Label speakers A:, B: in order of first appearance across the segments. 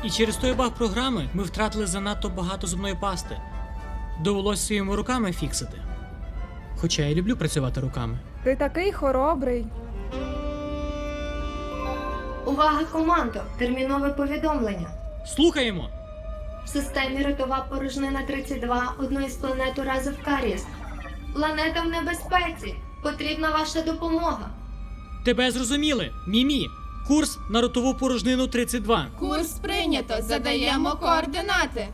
A: І через той баг програми ми втратили занадто багато зубної пасти. Довелося своїми руками фіксити. Хоча я люблю працювати руками.
B: Ти такий хоробрий.
C: Увага, командо! Термінове повідомлення.
A: Слухаємо!
C: В системі ротова порожнина 32 одної з планет Уразив Каріс. Планета в небезпеці. Потрібна ваша допомога.
A: Тебе зрозуміли! Мімі! Курс на ротову порожнину 32.
D: Курс прийнято. Задаємо координати.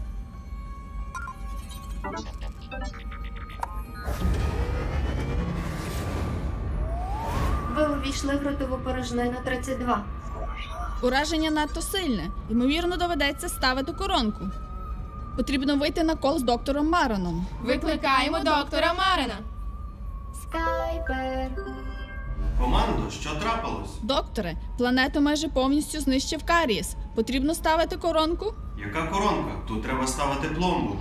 C: Ви увійшли в ротову порожнину 32.
D: Ураження надто сильне. Ймовірно, доведеться ставити коронку. Потрібно вийти на кол з доктором Мароном. Викликаємо доктора Марона.
C: Скайпер.
E: Командо, що трапилось?
D: Докторе, планету майже повністю знищив Каріс. Потрібно ставити коронку?
E: Яка коронка? Тут треба ставити пломбу.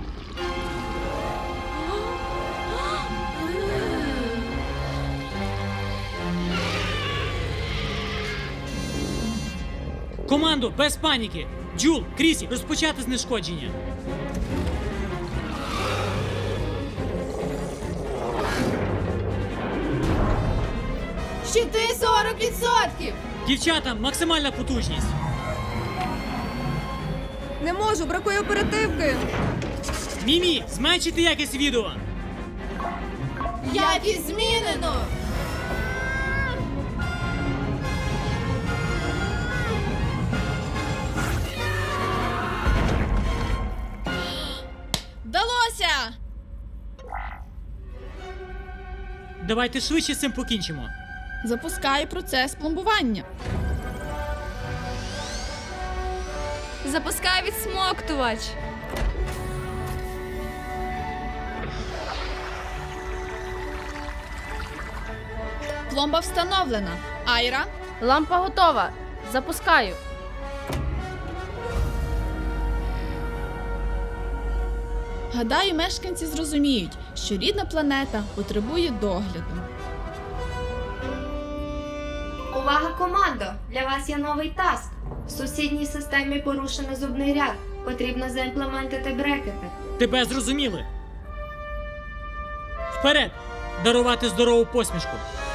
A: Командо, без паніки! Джул, Крісі, розпочати знешкодження!
D: Щити 40%!
A: Дівчата, максимальна потужність!
B: Не можу, бракує оперативки.
A: Мімі, зменшити якість відео!
D: Якість змінено! Вдалося!
A: Давайте швидше з цим покінчимо.
D: Запускаю процес пломбування.
F: Запускай відсмоктувач.
D: Пломба встановлена. Айра,
F: Лампа готова. Запускаю.
D: гадаю, мешканці зрозуміють, що рідна планета потребує догляду.
C: Увага, командо! Для вас є новий таск. В сусідній системі порушено зубний ряд. Потрібно заімплементити брекети.
A: Тебе зрозуміли! Вперед! Дарувати здорову посмішку!